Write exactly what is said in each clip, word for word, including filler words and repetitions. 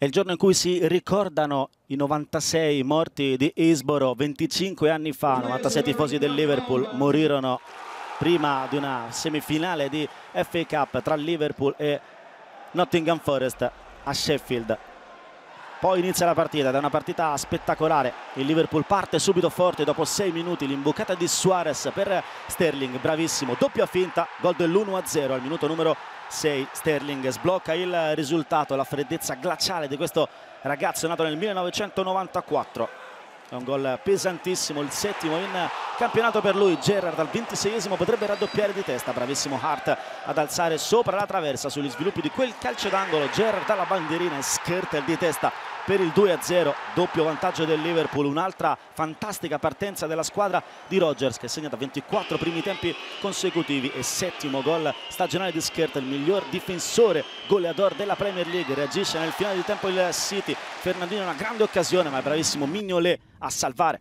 È il giorno in cui si ricordano i novantasei morti di Hillsborough. Venticinque anni fa, novantasei tifosi del Liverpool morirono prima di una semifinale di F A Cup tra Liverpool e Nottingham Forest a Sheffield. Poi inizia la partita, ed è una partita spettacolare. Il Liverpool parte subito forte dopo sei minuti, l'imbucata di Suarez per Sterling, bravissimo, doppia finta, gol dell'uno a zero al minuto numero sei. Sterling sblocca il risultato, la freddezza glaciale di questo ragazzo nato nel millenovecentonovantaquattro. È un gol pesantissimo, il settimo in campionato per lui. Gerrard al ventiseiesimo potrebbe raddoppiare di testa, bravissimo Hart ad alzare sopra la traversa sugli sviluppi di quel calcio d'angolo. Gerrard dalla bandierina e Skrtel di testa per il due a zero, doppio vantaggio del Liverpool. Un'altra fantastica partenza della squadra di Rodgers, che segna da ventiquattro primi tempi consecutivi, e settimo gol stagionale di Skrtel, il miglior difensore goleador della Premier League. Reagisce nel finale di tempo il City. Fernandino una grande occasione, ma è bravissimo Mignolet a salvare.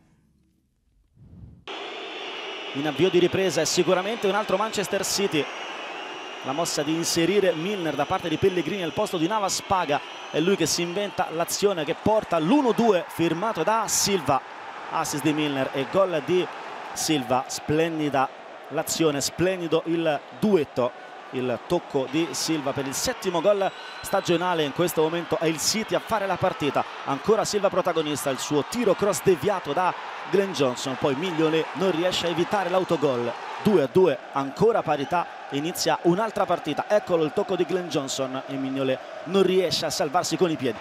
In avvio di ripresa è sicuramente un altro Manchester City. La mossa di inserire Milner da parte di Pellegrini al posto di Navas Paga, è lui che si inventa l'azione che porta all'uno due, firmato da Silva. Assist di Milner e gol di Silva. Splendida l'azione, splendido il duetto, il tocco di Silva per il settimo gol stagionale. In questo momento è il City a fare la partita, ancora Silva protagonista, il suo tiro cross deviato da Glenn Johnson, poi Mignolet non riesce a evitare l'autogol. Due a due, ancora parità, inizia un'altra partita. Eccolo il tocco di Glenn Johnson e Mignolet non riesce a salvarsi con i piedi.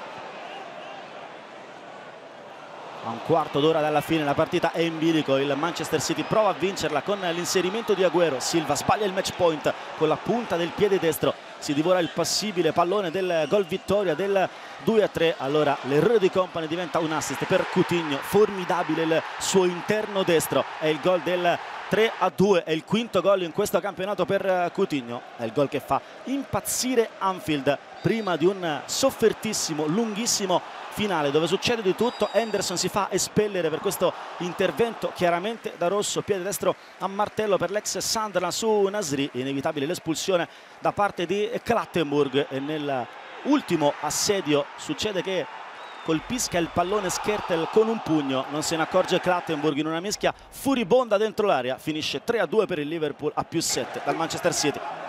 A un quarto d'ora dalla fine la partita è in bilico, il Manchester City prova a vincerla con l'inserimento di Agüero. Silva sbaglia il match point con la punta del piede destro, si divora il possibile pallone del gol vittoria del due a tre. Allora l'errore di Kompany diventa un assist per Coutinho, formidabile il suo interno destro, è il gol del tre a due, è il quinto gol in questo campionato per Coutinho, è il gol che fa impazzire Anfield prima di un soffertissimo, lunghissimo finale dove succede di tutto. Henderson si fa espellere per questo intervento chiaramente da rosso, piede destro a martello per l'ex Sunderland su Nasri, inevitabile l'espulsione da parte di Clattenburg, e nell'ultimo assedio succede che colpisca il pallone Skrtel con un pugno, non se ne accorge Clattenburg in una mischia furibonda dentro l'area. Finisce tre a due per il Liverpool a più sette dal Manchester City.